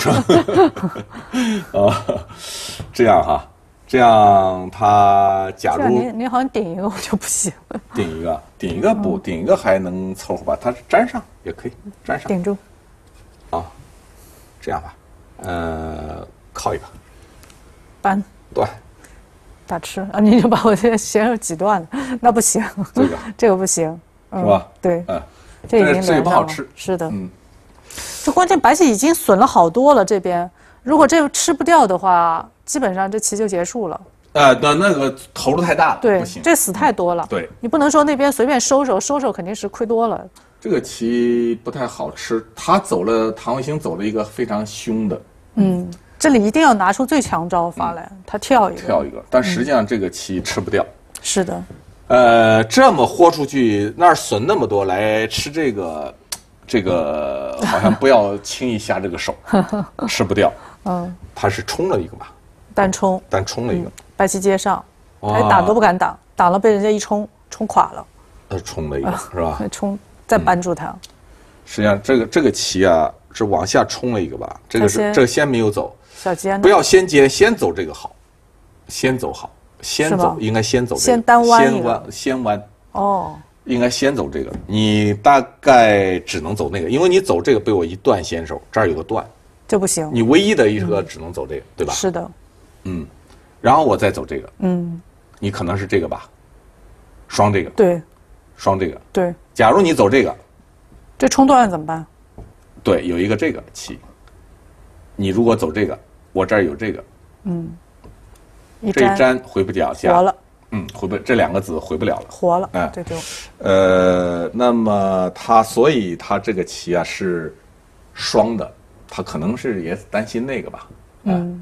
这样哈，这样他假如你好像顶一个我就不行。 顶一个不顶一个还能凑合吧？他粘上也可以，粘上顶住。 这样吧，靠一个， 搬断， 打吃啊！你就把我这先手挤断了，那不行。这个不行， 是吧？ 对， 这也不好吃。 是的，这关键白棋已经损了好多了，这边如果这个吃不掉的话，基本上这棋就结束了。 那个投入太大了， 对， 不行， 这死太多了。 对， 你不能说那边随便收肯定是亏多了。 这个棋不太好吃，唐卫星走了一个非常凶的。 这里一定要拿出最强招法来，他跳一个， 但实际上这个棋吃不掉。 是的。 这么豁出去，那儿损那么多来吃这个好像不要轻易下这个手，吃不掉。他是冲了一个吧？单冲了一个。 白棋接上，还挡都不敢挡，挡了被人家一冲垮了。 冲了一个是吧？ 冲再扳住他。 实际上这个棋啊是往下冲了一个吧？这个先没有走。 小尖不要先尖，先走这个好，先走好，先走应该先走这个， 先单弯一个， 先弯。应该先走这个，你大概只能走那个，因为你走这个被我一断先手，这儿有个断， 这不行。 你唯一的一个只能走这个，对吧？ 是的。 然后我再走这个。你可能是这个吧？双这个。 对。 双这个。 对。 假如你走这个， 这冲断了怎么办？ 对，有一个这个棋。你如果走这个，我这儿有这个。这一粘回不了家。 活了。 回不，这两个子回不了了。 活了。这就。 那么所以他这个棋啊是双的，他可能是也担心那个吧。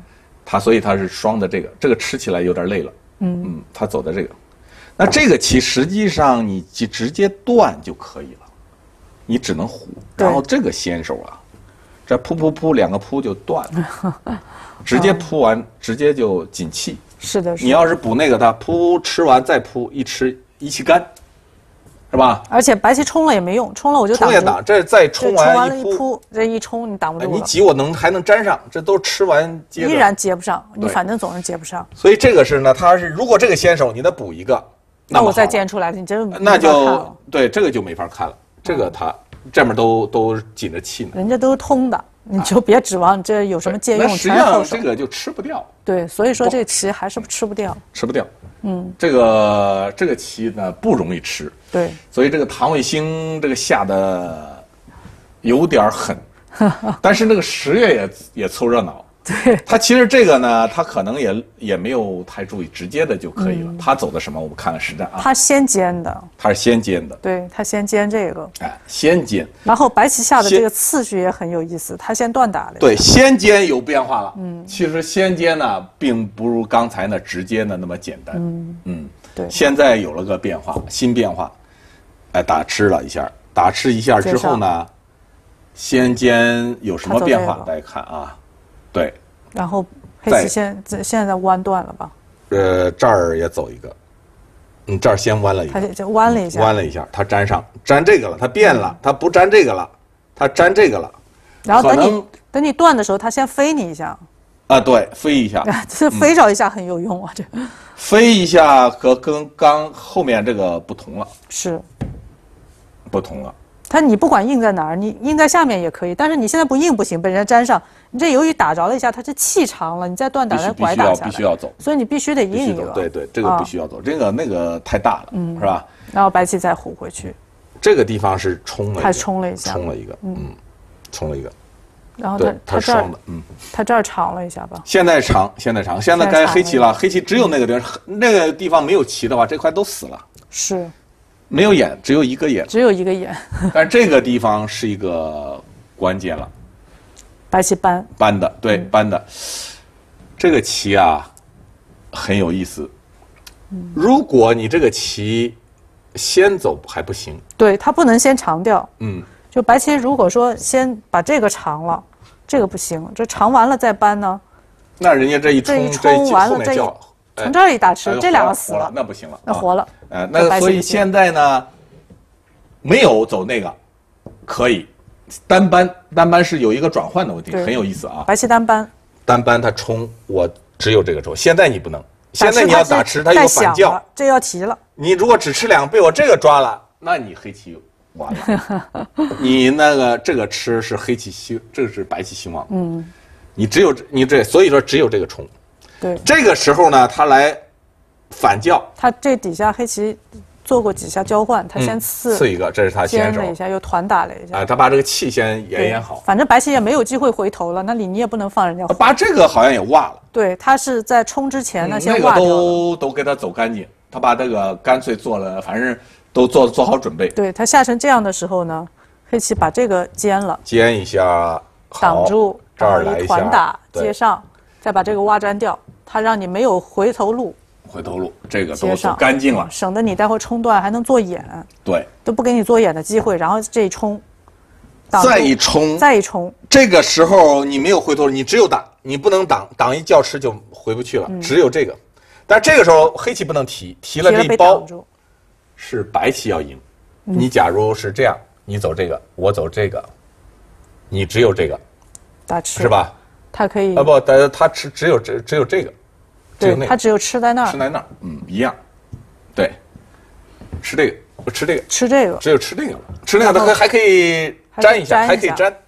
所以他是双的这个吃起来有点累了。他走的这个，那这个棋实际上你直接断就可以了，你只能胡。然后这个先手啊，这扑两个扑就断了，直接扑完直接就紧气。 是的， 你要是补那个，他扑吃完再扑一气干，是吧？ 而且白棋冲了也没用，冲了我就挡。 冲也挡，这再冲完一扑，这一冲你挡不住了。 你挤我还能粘上，这都吃完接着依然接不上，你反正总是接不上。 所以这个是呢，他是如果这个先手你得补一个， 那我再煎出来，你真那就对这个就没法看了。这个他这面都紧着气呢， 人家都是通的。你就别指望这有什么借用。 实际上这个就吃不掉。 对，所以说这棋还是吃不掉。 吃不掉。这个棋呢不容易吃。 对。 所以这个唐卫星这个下的有点狠，但是那个10月也凑热闹。 对。 他其实这个呢，他可能也没有太注意，直接的就可以了。他走的什么？我们看看实战啊。 他先煎的。 他是先煎的。 对，他先煎这个。 哎，先煎。 然后白棋下的这个次序也很有意思，他先断打了。 对，先煎有变化了。其实先煎呢，并不如刚才呢直接呢那么简单。 对。 现在有了个变化，新变化，哎，打吃了一下，打吃一下之后呢，先煎有什么变化？大家看啊。对， 然后黑棋现在弯断了吧？ 这儿也走一个，这儿先弯了一个， 他就弯了一下， 弯了一下，他粘上，粘这个了，他变了，他不粘这个了，他粘这个了。 然后等你断的时候，他先飞你一下。 啊，对，飞一下， 这飞着一下很有用啊，这飞一下和跟刚后面这个不同了， 是不同了。 你不管印在哪儿，你印在下面也可以，但是你现在不印不行，被人家粘上。你这由于打着了一下，它这气长了，你再断打再拐打下来， 必须要走， 所以你必须得印一个。 对对，这个必须要走，这个那个太大了，是吧？ 然后白棋再胡回去， 这个地方是冲了， 还冲了一下， 冲了一个，冲了一个。 然后他双的， 他这儿长了一下吧？ 现在长，现在该黑棋了，黑棋只有那个地方，那个地方没有棋的话，这块都死了。 是。 没有眼，只有一个眼。 只有一个眼。 但这个地方是一个关键了。 白棋搬的，对，搬的。这个棋啊，很有意思。如果你这个棋先走还不行。 对，它不能先长掉。就白棋如果说先把这个长了，这个不行，这长完了再搬呢？ 那人家这一冲完了，从这儿一打吃，这两个死了， 那不行了， 那活了。 那所以现在呢，没有走那个，可以单搬是有一个转换的问题，很有意思啊。 白棋单搬它冲，我只有这个冲。现在你不能，现在你要打吃，它有反叫， 这要提了。 你如果只吃2个，被我这个抓了，那你黑棋完了。你那个这个吃是黑棋兴，这个是白棋兴亡。你只有所以说只有这个冲。 对， 这个时候呢，他来反叫。 他这底下黑棋做过几下交换，他先刺一个，这是他先手。 了一下，又团打了一下。 他把这个气先演好。 反正白棋也没有机会回头了，那你也不能放人家。 把这个好像也挖了。 对，他是在冲之前呢，先挖掉了。那个都给他走干净，他把这个干脆做了，反正都做好准备。 对他下成这样的时候呢，黑棋把这个煎了， 煎一下， 挡住， 这儿来一团打接上。再把这个挖粘掉，它让你没有回头路。 这个都走干净了， 省得你待会冲断还能做眼。 对， 都不给你做眼的机会。然后这一冲， 再一冲，这个时候你没有回头，你只有挡，你不能挡一叫吃就回不去了，只有这个。但这个时候黑棋不能提了这一包，是白棋要赢。你假如是这样，你走这个，我走这个，你只有这个， 打吃是吧？ 他可以啊不，他只有这个， 对，他只有吃在那儿， 一样，对，吃这个，吃这个，只有吃这个了，吃那个他还可以粘一下，还可以粘，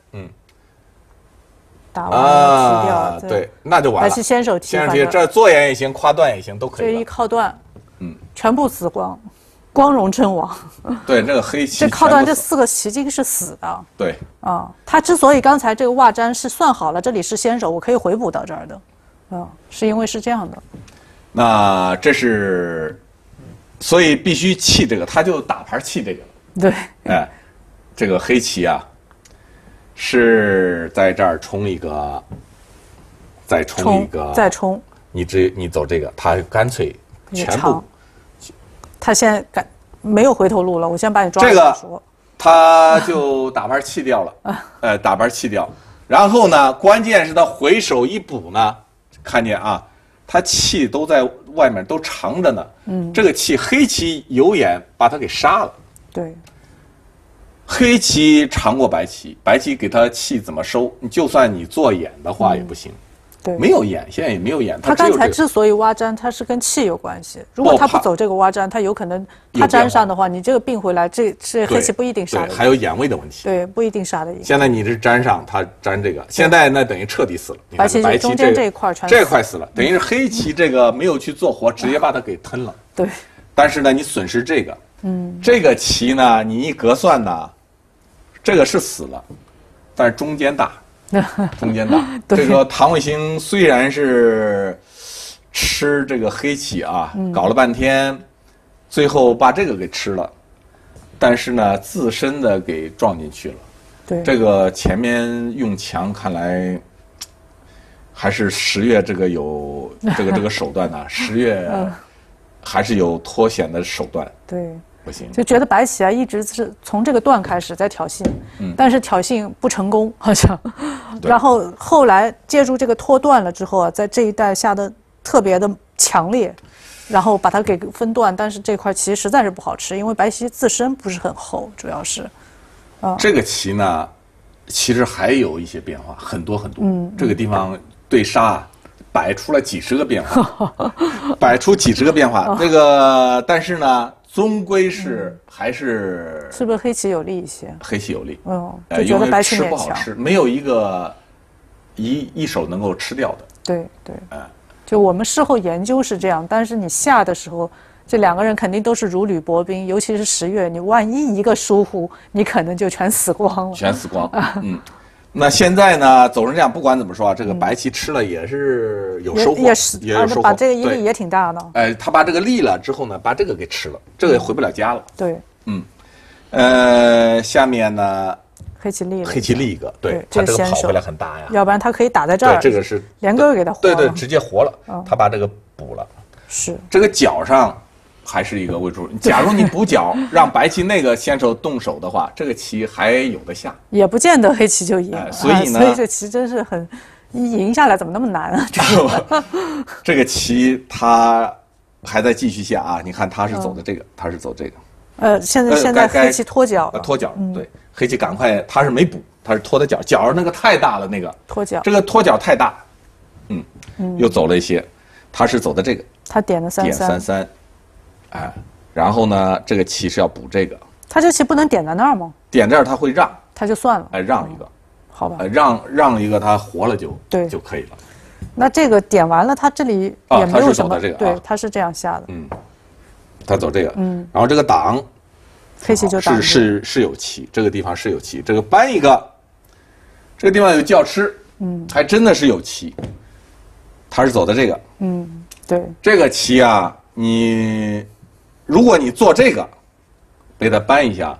打完了踢掉， 对，那就完了。 白棋先手踢， 这做眼也行，跨断也行，都可以。 这一靠断，全部死光。光荣阵亡。 对，那个黑棋这靠断这4个棋筋是死的。 对他之所以刚才这个袜粘是算好了，这里是先手，我可以回补到这儿的，是因为是这样的。 那这是，所以必须弃这个，他就打牌弃这个。 对， 哎，这个黑棋啊，是在这儿冲一个再冲一个， 再冲， 你走这个，他干脆全部， 他现在没有回头路了，我先把你抓这个说， 他就打盘弃掉了，打盘弃掉，然后呢，关键是他回手一补呢，看见啊，他气都在外面都藏着呢，这个气黑棋有眼把他给杀了， 对。 黑棋长过白棋，白棋给他气怎么收？就算你做眼的话也不行， 对， 没有眼，现在也没有眼。 他刚才之所以挖粘，他是跟气有关系。如果他不走这个挖粘，他有可能他粘上的话，你这个并回来，这黑棋不一定杀得赢。 还有眼位的问题。 对，不一定杀得赢。 现在你是粘上，他粘这个，现在那等于彻底死了。 白棋中间这一块全这块死了，等于是黑棋这个没有去做活，直接把它给吞了。 对。 但是呢，你损失这个，这个棋呢，你一格算呢。这个是死了，但是中间大，中间大。这个唐卫星虽然是吃这个黑棋啊，搞了半天，最后把这个给吃了，但是呢，自身的给撞进去了。 对， 这个前面用强，看来还是10月这个有这个手段呢。10月还是有脱险的手段。 对。 不行， 就觉得白棋啊一直是从这个段开始在挑衅，但是挑衅不成功好像，然后后来借助这个脱段了之后啊，在这一带下的特别的强烈，然后把它给分段，但是这块棋实在是不好吃，因为白棋自身不是很厚，主要是， 这个棋呢，其实还有一些变化，很多很多，这个地方对杀摆出了几十个变化，摆出几十个变化，这个但是呢。终归是还是不是黑棋有利一些？ 黑棋有利， 就觉得白棋吃不好吃，没有一个一手能够吃掉的。 对对，就我们事后研究是这样，但是你下的时候，这两个人肯定都是如履薄冰，尤其是10月，你万一一个疏忽，你可能就全死光了。 全死光，那现在呢，走成这样，不管怎么说啊，这个白棋吃了也是有收获，也有收获， 把这个一立也挺大的。 他把这个立了之后呢，把这个给吃了，这个也回不了家了。 对， 下面呢， 黑棋立了， 黑棋立一个，对，他这个跑回来很大呀， 要不然他可以打在这儿， 这个是连根给他活了， 对，直接活了，他把这个补了， 是这个角上。还是一个未出。假如你补角，让白棋那个先手动手的话，这个棋还有的下， 也不见得黑棋就赢。 所以呢， 所以这棋真是很，一赢下来怎么那么难啊？ 这个棋它还在继续下啊！你看他是走的这个，他是走这个。 现在黑棋脱角， 脱角，对，黑棋赶快，他是没补，他是脱的角，角那个太大了，那个脱角， 这个脱角太大，又走了一些，他是走的这个， 他点了 33，然后呢，这个棋是要补这个， 他这棋不能点在那儿吗？ 点这儿他会让， 他就算了， 让一个， 好吧， 让一个他活了就可以了。 那这个点完了，他这里也没有什么，对，他是这样下的， 他走这个，然后这个挡， 黑棋就挡是有棋，这个地方是有棋，这个搬一个，这个地方有叫吃，还真的是有棋，他是走的这个， 对， 这个棋啊。如果你做这个，被他扳一下，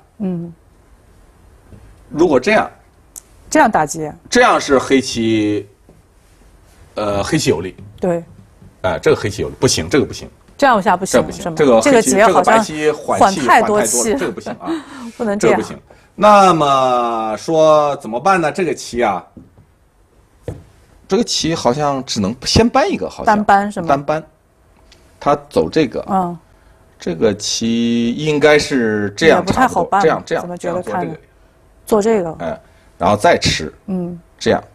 如果这样打劫， 这样是黑棋，黑棋有利， 对， 这个黑棋有利，不行，这个不行， 这样下不行， 这不行，这个劫好像白棋缓太多气， 这个不行啊， 不能这样， 这个不行。那么说怎么办呢？这个棋啊，这个棋好像只能先扳一个，好像单扳是吗？ 单扳。他走这个，这个棋应该是这样， 不太好办， 这样， 怎么觉得看做这个， 然后再吃，这样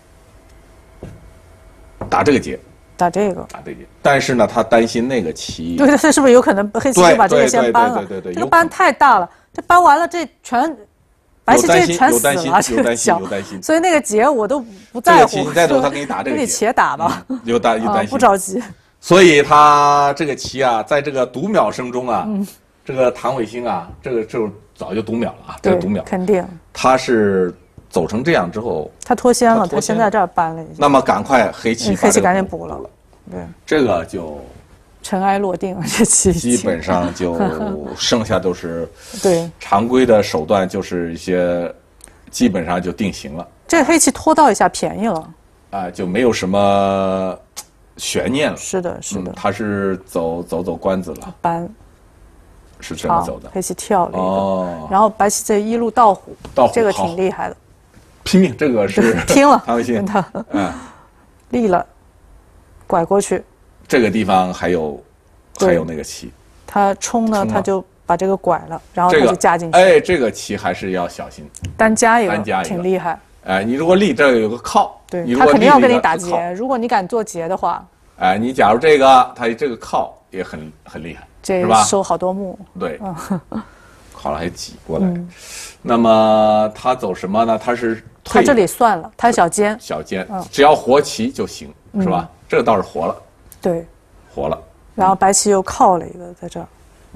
打这个劫， 打这个， 但是呢，他担心那个棋， 对，是不是有可能黑棋就把这个先搬了？ 对， 这个搬太大了，这搬完了这全。白棋这全死了， 有担心， 所以那个劫我都不在乎。 这个棋你再走，他给你打这个劫， 给你且打吧， 有担心， 不着急。 所以他这个棋啊，在这个读秒声中啊，这个唐卫星啊，这个就早就读秒了啊，这个读秒肯定。 他是走成这样之后， 他脱先了，他先在这儿搬了一下。 那么赶快黑棋赶紧补了，对， 这个就尘埃落定了，这棋基本上就剩下都是对常规的手段，就是一些基本上就定型了。 这黑棋拖到一下便宜了， 就没有什么悬念了。 是的，是的， 他是走官子了， 搬是这么走的。 黑棋跳了一个，然后白棋这一路倒虎，这个挺厉害的， 拼命，这个是听了， 唐维新， 立了，拐过去， 这个地方还有那个棋， 他冲呢，他就把这个拐了，然后他就加进去。 哎，这个棋还是要小心， 单加一个，挺厉害。 哎，你如果立这有个靠， 对，他肯定要跟你打劫。如果你敢做劫的话， 哎，你假如这个他这个靠也很厉害， 这收好多目。 对，靠了还挤过来。那么他走什么呢？他是他这里算了，他小尖， 只要活棋就行，是吧？这个倒是活了， 对， 活了。 然后白棋又靠了一个在这儿。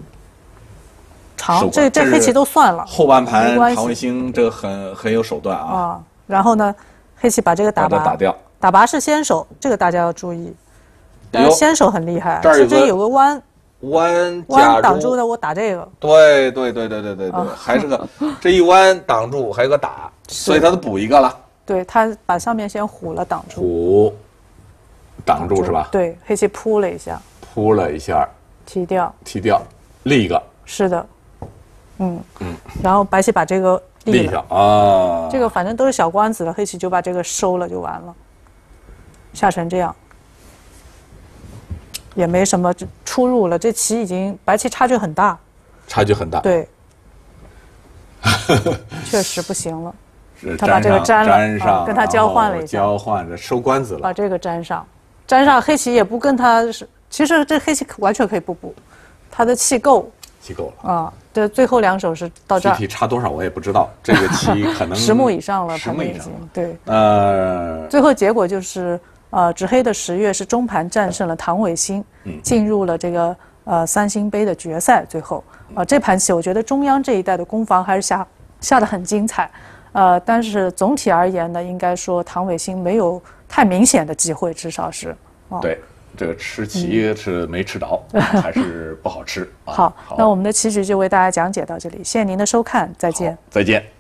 长，这黑棋都算了。 后半盘唐维新这个很有手段啊。 然后呢，黑棋把这个打拔打掉， 打拔是先手，这个大家要注意。但是先手很厉害，这有个弯挡住的，我打这个。 对，还是个这一弯挡住，还有个打，所以他都补一个了。 对，他把上面先虎了挡住。 虎挡住是吧？ 对，黑棋扑了一下， 踢掉， 立一个。 是的。然后白棋把这个立上啊， 这个反正都是小官子了，黑棋就把这个收了就完了，下成这样，也没什么出入了。这棋已经白棋差距很大，对，确实不行了。他把这个粘上，跟他交换了一下， 收官子了， 把这个粘上，黑棋也不跟他，其实这黑棋完全可以不补，他的气够了这最后两手是到这儿， 具体差多少我也不知道。这个棋可能 10目以上了，对。最后结果就是执黑的10月是中盘战胜了唐伟新，进入了这个三星杯的决赛。最后这盘棋我觉得中央这一带的攻防还是下得很精彩，但是总体而言呢，应该说唐伟新没有太明显的机会，至少是对。这个吃棋是没吃着，还是不好吃。 好，那我们的棋局就为大家讲解到这里，谢谢您的收看，再见。 再见。